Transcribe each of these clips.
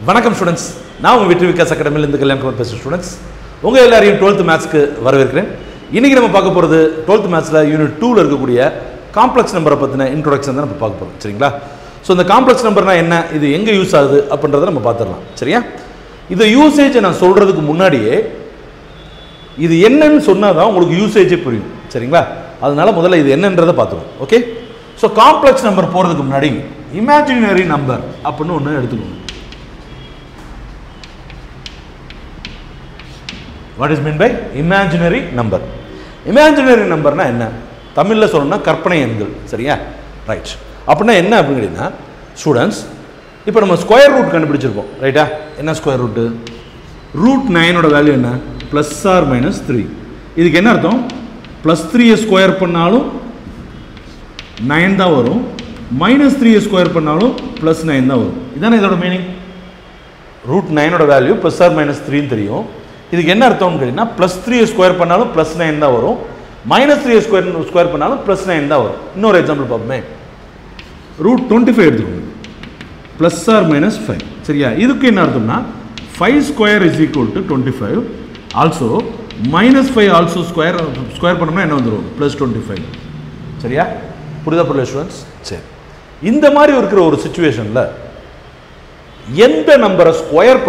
வணக்கம் ஸ்டூடெண்ட்ஸ், நான் உங்கள் வெற்றி விகாஸ் அகாடமியில் இருந்து கல்யாணம் பேசுகிற ஸ்டூடெண்ட்ஸ். உங்கள் எல்லாரையும் 12th மேத்ஸ்க்கு வரவேற்கிறேன். இன்றைக்கி நம்ம பார்க்க போகிறது 12th மேத்ஸில் யூனிட் 2ல் இருக்கக்கூடிய காம்ப்ளெக்ஸ் நம்பரை பற்றின இன்ட்ரோடக்ஷன் தான் நம்ம பார்க்க போகிறோம். சரிங்களா? ஸோ இந்த காம்ப்ளெக்ஸ் நம்பர்னா என்ன, இது எங்கே யூஸ் ஆகுது அப்படின்றத நம்ம பார்த்துடலாம். சரியா? இந்த யூசேஜை நான் சொல்கிறதுக்கு முன்னாடியே இது என்னன்னு சொன்னால் தான் உங்களுக்கு யூசேஜே புரியும். சரிங்களா? அதனால முதல்ல இது என்னன்றதை பார்த்துருவோம். ஓகே? ஸோ காம்ப்ளெக்ஸ் நம்பர் போகிறதுக்கு முன்னாடி இமேஜினரி நம்பர் அப்படின்னு ஒன்று எடுத்துக்கணும். What is mean by imaginary number? Imaginary நம்பர்னா என்ன? தமிழில் சொல்லணும்னா கற்பனை எண்கள். சரியா? ரைட். அப்படின்னா என்ன அப்படின்னா ஸ்டூடெண்ட்ஸ், இப்போ நம்ம ஸ்கொயர் ரூட் கண்டுபிடிச்சிருப்போம். ரைட்டா? என்ன ஸ்கொயர் ரூட்டு? ரூட் 9ஓட வேல்யூ என்ன? Plus or minus 3. இதுக்கு என்ன அர்த்தம்? ப்ளஸ் 3 ஸ்கொயர் பண்ணாலும் 9 தான் வரும், மைனஸ் 3 ஸ்கொயர் பண்ணாலும் ப்ளஸ் 9 தான் வரும். இதுதானே இதோட மீனிங். ரூட் 9ஓட வேல்யூ ப்ளஸ் ஆர் மைனஸ் 3 தெரியும். இதுக்கு என்ன அர்த்தம்னு கேட்டிங்கன்னா ப்ளஸ் 3 ஸ்கொயர் பண்ணாலும் ப்ளஸ் 9 தான் வரும், மைனஸ் 3 ஸ்கொயர் பண்ணாலும் ப்ளஸ் 9 தான் வரும். இன்னொரு எக்ஸாம்பிள் பார்ப்போமே. ரூட் 25 எடுத்துக்கோங்க, ப்ளஸ் ஆர் மைனஸ் 5. சரியா? இதுக்கு என்ன அர்த்தம்னா 5 square is equal to 25. Also minus 5 also square பண்ணோம்னா என்ன வந்துடும்? ப்ளஸ் 25. சரியா? புரியுதா புரியல ஸ்டூடெண்ட்ஸ்? சரி, இந்த மாதிரி இருக்கிற ஒரு சுச்சுவேஷனில் எந்த நம்பரை ஸ்கொயர்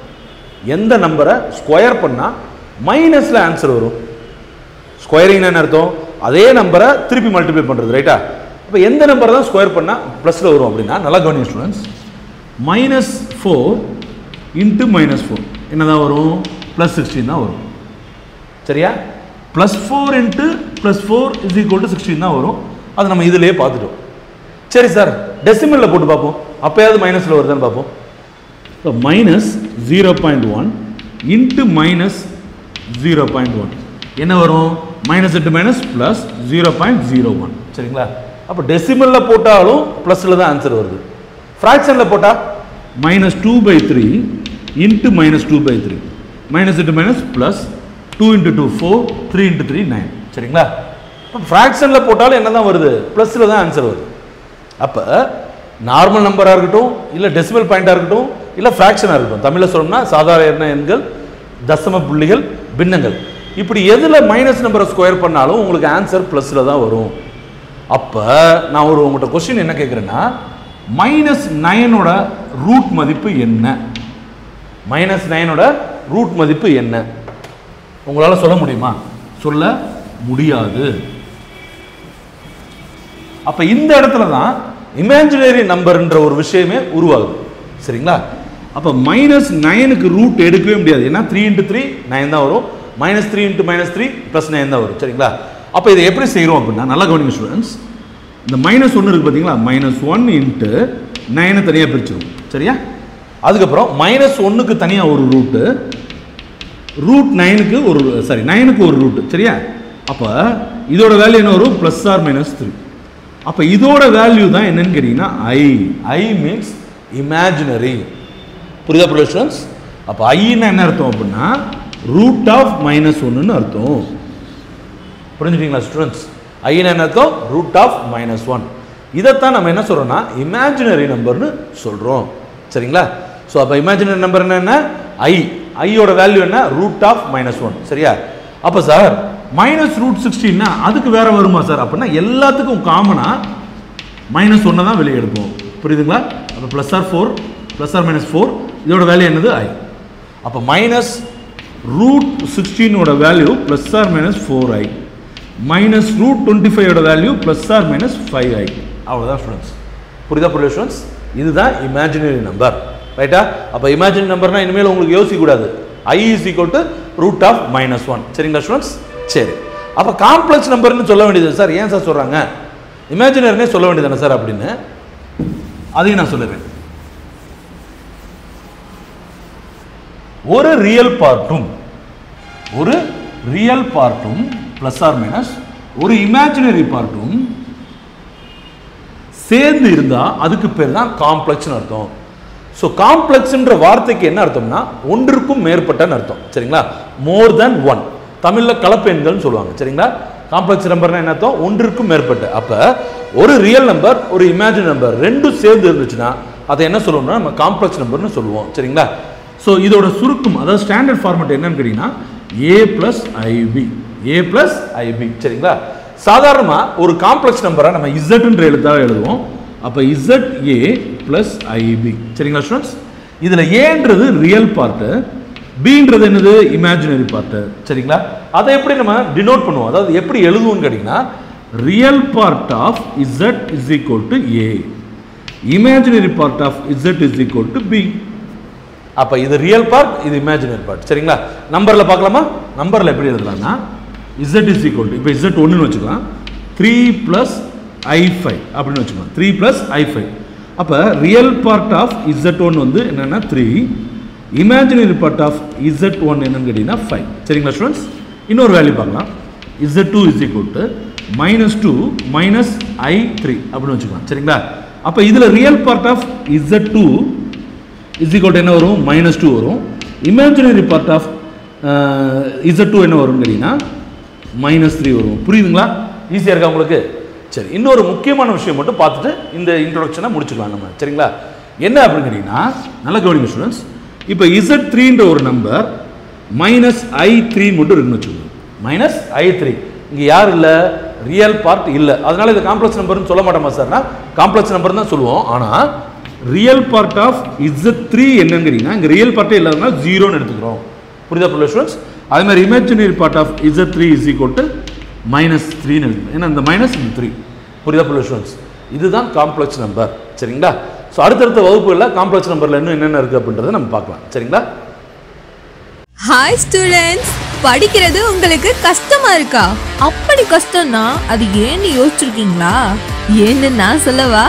பண்ணால் மைனஸில் ஆன்சர் வரும்? ஸ்கொயரிங் என்ன அர்த்தம்? அதே நம்பரை திருப்பி மல்டிப்ளை பண்ணுறது. ரைட்டா? அப்போ எந்த நம்பரை தான் ஸ்கொயர் பண்ணால் ப்ளஸில் வரும் அப்படின்னா, நல்லா கவனிங்க ஸ்டூடெண்ட்ஸ், -4 × -4 என்ன தான் வரும்? ப்ளஸ் 16 தான் வரும். சரியா? +4 × +4 = 16 தான் வரும். அது நம்ம இதிலேயே பார்த்துட்டோம். சரி சார், டெசிமலில் போட்டு பார்ப்போம், அப்போயாவது மைனஸில் வருதான்னு பார்ப்போம். So minus 0.1 into minus 0.1 என்ன வரும்? -8 minus plus 0.01. சரிங்களா? அப்போ டெசிமலில் போட்டாலும் ப்ளஸில் தான் ஆன்சர் வருது. ஃப்ராக்ஷனில் போட்டால் -2/3 into -2/3, -8 minus plus 2 × 2 4, 3 × 3 9. சரிங்களா? இப்போ ஃப்ராக்ஷனில் போட்டாலும் என்ன தான் வருது? ப்ளஸில் தான் ஆன்சர் வருது. அப்போ நார்மல் நம்பராக இருக்கட்டும், இல்லை டெசிமல் பாயிண்டாக இருக்கட்டும், இல்லை ஃப்ராக்ஷனாக இருக்கட்டும், தமிழில் சொல்லணும்னா சாதாரண எண்கள், தசம புள்ளிகள், பின்னங்கள், இப்படி எதில் மைனஸ் நம்பரை ஸ்கொயர் பண்ணாலும் உங்களுக்கு ஆன்சர் ப்ளஸில் தான் வரும். அப்போ நான் உங்கள்கிட்ட கொஸ்டின் என்ன கேட்குறேன்னா, -9ஓட ரூட் மதிப்பு என்ன? -9ஓட ரூட் மதிப்பு என்ன? உங்களால் சொல்ல முடியுமா? சொல்ல முடியாது. அப்போ இந்த இடத்துல தான் இமேஜினரி நம்பர்ன்ற ஒரு விஷயமே உருவாகுது. சரிங்களா? அப்போ -9க்கு ரூட் எடுக்கவே முடியாது. ஏன்னா 3 × 3 9 தான் வரும், -3 × -3 +9 தான் வரும். சரிங்களா? அப்போ இதை எப்படி செய்கிறோம் அப்படின்னா, நல்லா கவனிங்க ஸ்டூடெண்ட்ஸ், இந்த -1 இருக்குது பார்த்தீங்களா, -1 × 9 தனியாக பிரிச்சிடும். சரியா? அதுக்கப்புறம் -1க்கு தனியாக ஒரு ரூட்டு, ரூட் 9க்கு ஒரு ரூட்டு. சரியா? அப்போ இதோட வேல்யூ என்ன வரும்? Plus or minus 3. அப்போ இதோட வேல்யூ தான் என்னன்னு கேட்டிங்கன்னா ஐ மீன்ஸ் இமேஜினரி. புரியுதா புரியுதா ஸ்டூடெண்ட்ஸ்? அப்போ ஐன்னா என்ன அர்த்தம் அப்படின்னா ரூட் ஆஃப் -1ன்னு அர்த்தம். புரிஞ்சுட்டீங்களா ஸ்டூடெண்ட்ஸ்? ஐன்னா என்ன அர்த்தம்? Root of -1. இதைத்தான் நம்ம என்ன சொல்கிறோம்னா இமேஜினரி நம்பர்னு சொல்கிறோம். சரிங்களா? ஸோ அப்போ இமேஜினரி நம்பர் என்ன? ஐயோட வேல்யூ என்ன? Root of -1. சரியா? அப்போ சார் -√16 அதுக்கு வேற வருமா சார்? அப்படின்னா எல்லாத்துக்கும் காமனாக -1 தான் வெளியே எடுப்போம். புரியுதுங்களா? அப்போ +4 +4 இதோட வேல்யூ என்னது? ஐ. அப்போ -√16ஓட வேல்யூ +4i, -√25ஓட வேல்யூ +5i. அவ்வளோதான் ஸ்டூடெண்ட்ஸ். புரியுதா புரியுதா ஸ்டூடெண்ட்ஸ்? இதுதான் இமேஜினரி நம்பர். ரைட்டா? அப்போ இமேஜினரி நம்பர்னா இனிமேல் உங்களுக்கு யோசிக்கக்கூடாது. i = √−1. சரிங்களா ஸ்டூடெண்ட்ஸ்? சரி, அப்போ காம்ப்ளெக்ஸ் நம்பர்னு சொல்ல வேண்டியது சார். ஏன் சார் சொல்கிறாங்க இமேஜினரினே சொல்ல வேண்டியதானே சார் அப்படின்னு அதையும் நான் சொல்லுறேன். ஒரு ரியல் பார்ட்டும் ப்ளஸ் ஆர் மைனஸ் ஒரு இமேஜினரி பார்ட்டும் சேர்ந்து இருந்தால் அதுக்கு பேர் தான் காம்ப்ளெக்ஸ்னு அர்த்தம். ஸோ காம்ப்ளெக்ஸ்ன்ற வார்த்தைக்கு என்ன அர்த்தம்னா ஒன்றுக்கும் மேற்பட்டன்னு அர்த்தம். சரிங்களா? More than one. தமிழில் கலப்பு எண்கள்னு சொல்லுவாங்க. சரிங்களா? காம்ப்ளெக்ஸ் நம்பர்னா என்ன அர்த்தம்? ஒன்றுக்கும் மேற்பட்ட. அப்போ ஒரு ரியல் நம்பர் ஒரு இமேஜினரி நம்பர் ரெண்டும் சேர்ந்து இருந்துச்சுன்னா அதை என்ன சொல்லுவோம்னா நம்ம காம்ப்ளெக்ஸ் நம்பர்னு சொல்லுவோம். சரிங்களா? ஸோ இதோட சுருக்கம் அதாவது ஸ்டாண்டர்ட் ஃபார்மேட் என்னன்னு கேட்டிங்கன்னா a + ib a + ib. சரிங்களா? சாதாரணமாக ஒரு காம்ப்ளெக்ஸ் நம்பரை நம்ம இசட்ன்ற எழுத்தாக எழுதுவோம். அப்போ ZA + IB. சரிங்களா ஸ்டூடெண்ட்ஸ்? இதில் ஏன்றது ரியல் பார்ட்டு, பின்றது என்னது இமேஜினரி பார்ட்டு. சரிங்களா? அதை எப்படி நம்ம டினோட் பண்ணுவோம், அதாவது எப்படி எழுதுவோம்னு கேட்டிங்கன்னா real part of Z = A, imaginary part of Z = B. அப்போ இது ரியல் பார்ட், இது இமேஜினரி பார்ட். சரிங்களா? நம்பரில் பார்க்கலாமா? நம்பரில் எப்படி எழுதலாம்னா Z = இப்போ Z1ன்னு வச்சுக்கலாம், 3 + I5 அப்படின்னு வச்சுக்கலாம், 3 + I5. அப்போ ரியல் பார்ட் ஆஃப் Z1 வந்து என்னென்னா 3, இமேஜினரி பார்ட் ஆஃப் Z1 என்னன்னு கேட்டிங்கன்னா 5. சரிங்களா ஸ்டூடெண்ட்ஸ்? இன்னொரு வேல்யூ பார்க்கலாம், Z2 = -2 - I3 அப்படின்னு வச்சுக்கலாம். சரிங்களா? அப்போ இதில் ரியல் பார்ட் ஆஃப் Z2 = என்ன வரும்? -2 வரும். இமேஜினரி பார்ட் ஆஃப் Z2 என்ன வரும்னு கேட்டிங்கன்னா -3 வரும். புரியுதுங்களா? ஈஸியாக இருக்கா உங்களுக்கு? சரி, இன்னொரு முக்கியமான விஷயம் மட்டும் பார்த்துட்டு இந்த இன்ட்ரோடக்ஷனை முடிச்சுக்கலாம் நம்ம. சரிங்களா? என்ன அப்படின்னு கேட்டிங்கன்னா நல்லா கவனிங்க ஸ்டூடெண்ட்ஸ். இப்போ Z3ன்ற ஒரு நம்பர் -I3 மட்டும் இருக்குன்னு வச்சுக்கோங்க. -I3 இங்கே யார் இல்லை? ரியல் பார்ட் இல்லை. அதனால இது காம்ப்ளெக்ஸ் நம்பர்னு சொல்ல மாட்டோமா சார்னா? காம்ப்ளெக்ஸ் நம்பர் தான் சொல்லுவோம். ஆனால் ரியல் பார்ட் ஆஃப் Z3 என்னன்னு கேட்டிங்கன்னா இங்கே ரியல் பார்ட்டே இல்லாதனா 0ன்னு எடுத்துக்கிறோம். புரியுதா ஸ்டூடெண்ட்ஸ்? அதே மாதிரி இமேஜினரி பார்ட் ஆஃப் Z3 = -3ன்னு எடுத்துக்கணும். ஏன்னா இந்த -3. புரியுதா ஸ்டூடெண்ட்ஸ்? இதுதான் காம்ப்ளெக்ஸ் நம்பர். சரிங்களா? ஸோ அடுத்தடுத்த வகுப்புகளில் காம்ப்ளெக்ஸ் நம்பரில் இன்னும் என்னென்ன இருக்குது அப்படின்றத நம்ம பார்க்கலாம். சரிங்களா? ஹாய் ஸ்டூடெண்ட்ஸ், படிக்கிறது உங்களுக்கு கஷ்டமா இருக்கா? அப்படி கஷ்டம்னா அது ஏன்னு யோசிச்சிருக்கீங்களா? ஏன்னு நான் சொல்லவா?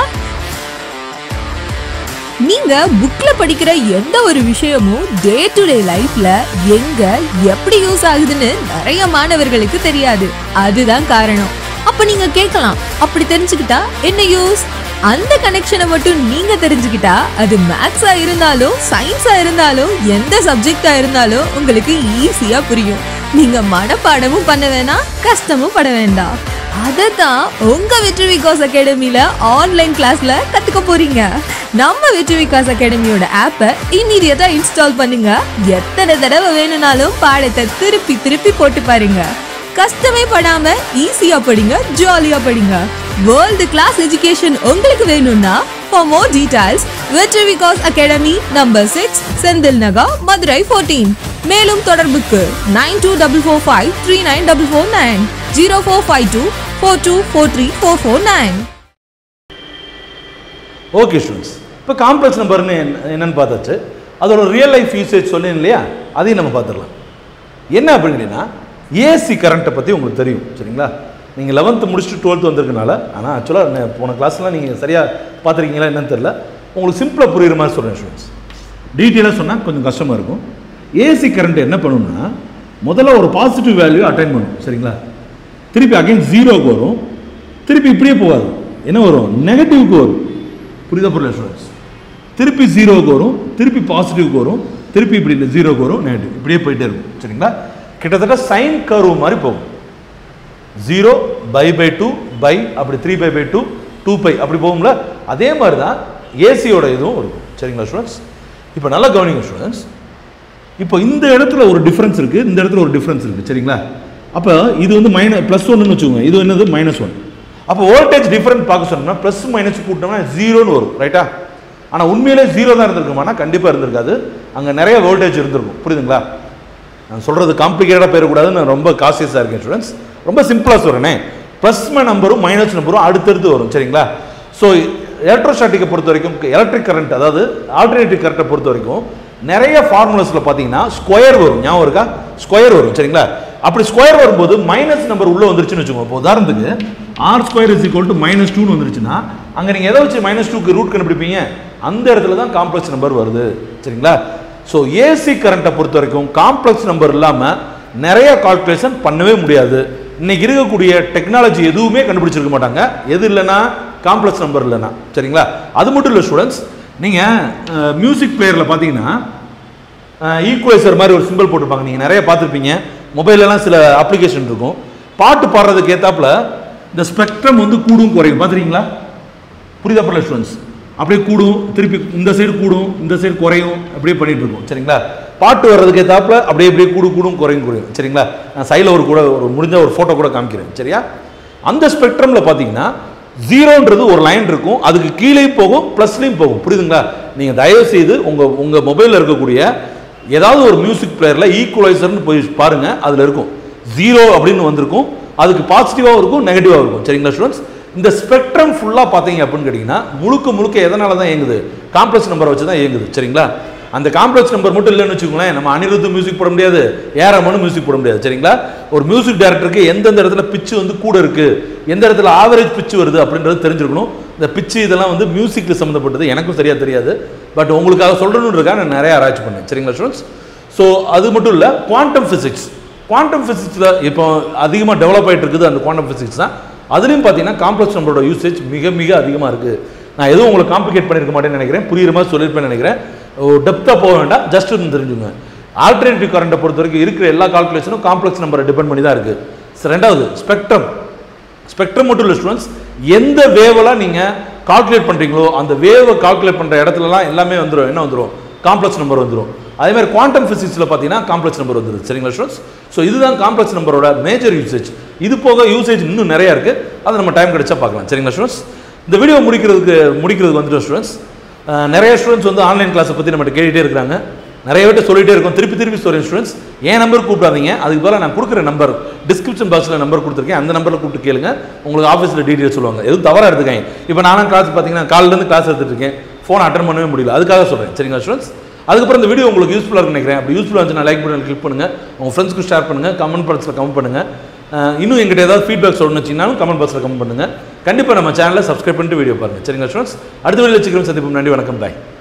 நீங்க புக்ல படிக்கிற எந்த ஒரு விஷயமும் டே டு டே லைஃப்ல எங்க எப்படி யூஸ் ஆகுதுன்னு நிறைய மாணவர்களுக்கு தெரியாது. அதுதான் காரணம். அப்ப நீங்க கேட்கலாம், அப்படி தெரிஞ்சுக்கிட்டா என்ன யூஸ்? அந்த கனெக்ஷனை மட்டும் நீங்க தெரிஞ்சுக்கிட்டா அது மேத்ஸா இருந்தாலும் சயின்ஸா இருந்தாலும் எந்த சப்ஜெக்டா இருந்தாலும் உங்களுக்கு ஈஸியா புரியும். நீங்க மனப்பாடமும் பண்ண வேணாம், கஷ்டமும் பட வேண்டாம். அததான் உங்க வெற்றி விகாஸ் அகாடமில ஆன்லைன் கிளாஸ்ல கத்துக்க போறீங்க. நம்ம வெற்றி விகாஸ் அகாடமியோட ஆப்பை இமீடியட்டா இன்ஸ்டால் பண்ணுங்க. எத்தனை தடவை வேணும்னாலும் பாடத்தை திருப்பி திருப்பி போட்டு பாருங்க. கஷ்டமே படாம ஈஸியா படிங்க, ஜாலியா படிங்க. வேர்ல்டு கிளாஸ் எஜுகேஷன் உங்களுக்கு வேணும்னா for more details Vetri Vikas academy number 6 Senthil Nagar, Madurai 14. மேலும் தொடர்புக்கு 9244539449 045242434449. ஓகே ஸ்டூடெண்ட்ஸ், இப்போ காம்ப்ளெக்ஸ் நம்பர்னு என்னன்னு பார்த்தாச்சு. அதோட ரியல் லைஃப் யூசேஜ் சொன்னேன் இல்லையா, அதையும் நம்ம பார்த்துடலாம். என்ன அப்படின்னா ஏசி கரண்ட்டை பற்றி உங்களுக்கு தெரியும். சரிங்களா? நீங்கள் 11th முடிச்சுட்டு 12th வந்திருக்கனால, ஆனால் ஆக்சுவலாக போன கிளாஸ்லாம் நீங்கள் சரியாக பார்த்துருக்கீங்களா என்னன்னு தெரியல. உங்களுக்கு சிம்பிளாக புரியுற மாதிரி சொல்கிறேன் ஸ்டூடெண்ட்ஸ். டீட்டெயிலாக சொன்னால் கொஞ்சம் கஷ்டமாக இருக்கும். ஏசி கரண்ட் என்ன பண்ணுன்னா முதல்ல ஒரு பாசிட்டிவ் வேல்யூ அட்டைன் பண்ணும். சரிங்களா? திருப்பி அகைன் 0க்கு வரும், திருப்பி இப்படியே போகாது, என்ன வரும்? நெகட்டிவ்க்கு வரும். புரியுதா புரியல ஸ்டூடெண்ட்ஸ்? திருப்பி 0க்கு வரும், திருப்பி பாசிட்டிவ்க்கு வரும், திருப்பி இப்படி 0க்கு வரும், நெகட்டிவ், இப்படியே போயிட்டே இருக்கும். சரிங்களா? கிட்டத்தட்ட சைன் கர்வ் மாதிரி போகும். 0/2 பை அப்படி 3/2 2π அப்படி போகும்ல, அதே மாதிரி தான் ஏசியோட இதுவும் இருக்கும். சரிங்களா ஸ்டூடெண்ட்ஸ்? இப்போ நல்லா கவனிங்க ஸ்டூடெண்ட்ஸ். இப்போ இந்த இடத்துல ஒரு டிஃபரன்ஸ் இருக்குது, இந்த இடத்துல ஒரு டிஃபரன்ஸ் இருக்குது. சரிங்களா? அப்போ இது வந்து +1ன்னு வச்சுக்கோங்க, இது என்னது -1. அப்போ வோல்டேஜ் டிஃபரன்ஸ் பார்க்க சொன்னோம்னா ப்ளஸ் மைனஸ் கூட்டினோம்னா 0ன்னு வரும். ரைட்டா? ஆனால் உண்மையிலே 0 தான் இருந்திருக்குமானா கண்டிப்பாக இருந்திருக்காது, அங்கே நிறைய வோல்டேஜ் இருந்திருக்கும். புரியுதுங்களா? நான் சொல்கிறது காம்ப்ளிகேட்டடாக போயிடக்கூடாதுன்னு நான் ரொம்ப காசியஸாக இருக்கேன் ஸ்டூடெண்ட்ஸ். ரொம்ப சிம்பிளாக சொல்கிறேனே, ப்ளஸ் நம்பரும் மைனஸ் நம்பரும் அடுத்தடுத்து வரும். சரிங்களா? ஸோ எலக்ட்ரோஸ்டாட்டிக்கை பொறுத்த வரைக்கும், எலக்ட்ரிக் கரண்ட் அதாவது ஆல்டர்னேட்டிவ் கரண்ட்டை பொறுத்த வரைக்கும் நிறைய ஃபார்முலாஸில் பார்த்தீங்கன்னா ஸ்கொயர் வரும். ஞாபகம் இருக்கா? ஸ்கொயர் வரும். சரிங்களா? அப்படி ஸ்கொயர் வரும்போது மைனஸ் நம்பர் உள்ளே வந்துருச்சுன்னு வச்சுக்கோங்க. இப்போ உதாரணத்துக்கு r² -2ன்னு வந்துருச்சுன்னா அங்கே நீங்கள் எதை வச்சு -2க்கு ரூட் கண்டுபிடிப்பீங்க? அந்த இடத்துல தான் காம்ப்ளெக்ஸ் நம்பர் வருது. சரிங்களா? ஸோ ஏசி கரண்ட்டை பொறுத்த வரைக்கும் காம்ப்ளெக்ஸ் நம்பர் இல்லாமல் நிறைய கால்குலேஷன் பண்ணவே முடியாது. இன்னைக்கு இருக்கக்கூடிய டெக்னாலஜி எதுவுமே கண்டுபிடிச்சிருக்க மாட்டாங்க, எது இல்லைன்னா காம்ப்ளெக்ஸ் நம்பர் இல்லைன்னா. சரிங்களா? அது மட்டும் இல்லை ஸ்டூடெண்ட்ஸ், நீங்கள் மியூசிக் பிளேயரில் பார்த்தீங்கன்னா ஈக்குவலைசர் மாதிரி ஒரு சிம்பிள் போட்டிருப்பாங்க, நீங்கள் நிறைய பார்த்துருப்பீங்க. மொபைலெலாம் சில அப்ளிகேஷன் இருக்கும், பாட்டு பாடுறதுக்கு ஏற்றாப்புல இந்த ஸ்பெக்ட்ரம் வந்து கூடும் குறையும். பார்த்துருக்கீங்களா? புரியுதா பரல ஸ்டூடெண்ட்ஸ்? அப்படியே கூடும், திருப்பி இந்த சைடு கூடும், இந்த சைடு குறையும், அப்படியே பண்ணிட்டு இருக்கும். சரிங்களா? பாட்டு வர்றதுக்கு ஏத்தாப்புல அப்படியே அப்படியே கூடும் குறையும். சரிங்களா? நான் சைடில் ஒரு முடிஞ்ச ஒரு ஃபோட்டோ கூட காமிக்கிறேன். சரியா? அந்த ஸ்பெக்ட்ரமில் பார்த்தீங்கன்னா ஜீரோன்றது ஒரு லைன் இருக்கும், அதுக்கு கீழே போகும், ப்ளஸ்லையும் போகும். புரியுதுங்களா? நீங்கள் தயவு செய்து உங்கள் மொபைலில் இருக்கக்கூடிய ஏதாவது ஒரு மியூசிக் பிளேயரில் ஈக்குவலைசர்னு போய் பாருங்கள், அதில் இருக்கும் ஜீரோ அப்படின்னு வந்திருக்கும், அதுக்கு பாசிட்டிவாகவும் இருக்கும், நெகட்டிவாகவும் இருக்கும். சரிங்களா ஸ்டூடெண்ட்ஸ்? இந்த ஸ்பெக்ட்ரம் ஃபுல்லாக பார்த்தீங்க அப்படின்னு கேட்டிங்கன்னா முழுக்க எதனால தான் இயங்குது? காம்ப்ளெக்ஸ் நம்பரை வச்சு தான் இயங்குது. சரிங்களா? அந்த காம்ப்ளெக்ஸ் நம்பர் மட்டும் இல்லைன்னு வச்சுக்கோங்களேன், நம்ம அனிருத் மியூசிக் போட முடியாது, ஏஆர்எம்னு மியூசிக் போட முடியாது. சரிங்களா? ஒரு மியூசிக் டைரக்டருக்கு எந்தெந்த இடத்துல பிச்சு வந்து கூட இருக்குது, எந்த இடத்துல ஆவரேஜ் பிச்சு வருது அப்படின்றது தெரிஞ்சிருக்கணும். இந்த பிச்சு இதெல்லாம் வந்து மியூசிக்கில் சம்மந்தப்பட்டது, எனக்கும் சரியாக தெரியாது. பட் உங்களுக்காக சொல்கிறேன்னு நான் நிறைய ஆராய்ச்சி பண்ணேன். சரிங்களா ஸ்டூடெண்ட்ஸ்? ஸோ அது மட்டும் இல்லை, குவாண்டம் ஃபிசிக்ஸில் இப்போ அதிகமாக டெவலப் ஆகிட்டு இருக்குது அந்த குவாண்டம் ஃபிசிக்ஸ் தான். அதுலேயும் பார்த்தீங்கன்னா காம்ப்ளெக்ஸ் நம்பரோட யூசேஜ் மிக அதிகமாக இருக்குது. நான் எதுவும் உங்களுக்கு காம்ப்ளிகேட் பண்ணியிருக்க மாட்டேன்னு நினைக்கிறேன், புரியுற மாதிரி சொல்லியிருப்பேன்னு நினைக்கிறேன். டெப்த்தாக போக வேண்டாம், ஜஸ்ட் தெரிஞ்சுங்க. ஆல்டர்னேட்டிவ் கரண்ட்டை பொறுத்த வரைக்கும் இருக்கிற எல்லா கால்குலேஷனும் காம்ப்ளெக்ஸ் நம்பரை டிபெண்ட் பண்ணி தான் இருக்குது. ரெண்டாவது ஸ்பெக்ட்ரம் மட்டும் இல்லை ஸ்டூடெண்ட்ஸ், எந்த வேவெல்லாம் நீங்கள் கால்குலேட் பண்ணுறீங்களோ அந்த வேவை கால்குலேட் பண்ணுற இடத்துலலாம் எல்லாமே வந்துடும். என்ன வந்துடும்? காம்ப்ளெக்ஸ் நம்பர் வந்துடும். அதே மாதிரி குவாண்டம் ஃபிசிக்ஸில் பார்த்தீங்கன்னா காம்ப்ளெக்ஸ் நம்பர் வந்துடுது. சரிங்களா ஸ்டூடெண்ட்ஸ்? ஸோ இதுதான் காம்ப்ளெக்ஸ் நம்பரோட மேஜர் யூசேஜ். இது போக யூசேஜ் இன்னும் நிறையா இருக்குது, அதை நம்ம டைம் கிடைச்சா பார்க்கலாம். சரிங்களா ஸ்டூடெண்ட்ஸ்? இந்த வீடியோ முடிக்கிறதுக்கு வந்துட்டு ஸ்டூடெண்ட்ஸ், நிறைய ஸ்டூடெண்ட்ஸ் வந்து ஆன்லைன் கிளாஸை பற்றி நம்மகிட்ட கேட்டுகிட்டே இருக்கிறாங்க. நிறைய பேர் சொல்லிகிட்டே இருக்கோம், திருப்பி சொல்கிறேன் ஸ்டூடெண்ட்ஸ். என் நம்பர் கூப்பிடாதீங்க, அதுக்கு பதிலாக நான் கொடுக்குற நம்பர் டிஸ்கிரிப்ஷன் பாக்ஸில் நம்பர் கொடுத்துருக்கேன், அந்த நம்பரில் கூப்பிட்டு கேளுங்க, உங்களுக்கு ஆஃபீஸில் டீட்டெயில் சொல்லுவாங்க. எதுவும் தவறாக எடுத்துக்காங்க. இப்போ நானும் கிளாஸ் பார்த்தீங்கன்னா காலிலேருந்து கிளாஸ் எடுத்துகிட்டு இருக்கேன், ஃபோன் அட்டன் பண்ணவே முடியல, அதுக்காக சொல்கிறேன். சரிங்களா ஸ்டூடெண்ட்ஸ்? அதுக்கப்புறம் இந்த வீடியோ உங்களுக்கு யூஸ்ஃபுல்லாக நினைக்கிறேன். அப்படி யூஸ்ஃபுல்லாக இருந்துச்சுன்னா லைக் பட்டன் கிளிக் பண்ணுங்கள், உங்கள் ஃப்ரெண்ட்ஸ்க்கு ஷேர் பண்ணுங்கள், கமெண்ட் பாக்ஸில் கமெண்ட் பண்ணுங்கள். இன்னும் எங்கிட்ட ஏதாவது ஃபீட்பேக் சொல்லணும்னு வச்சிங்கனாலும் கமெண்ட் பாக்ஸில் கமெண்ட் பண்ணுங்கள். கண்டிப்பாக நம்ம சேனலை சப்ஸ்கிரைப் பண்ணிட்டு வீடியோ பாருங்கள். சரிங்களா ஸ்டூடெண்ட்ஸ்? அடுத்த வீடியோ சந்திப்போம். நன்றி, வணக்கம், பாய்.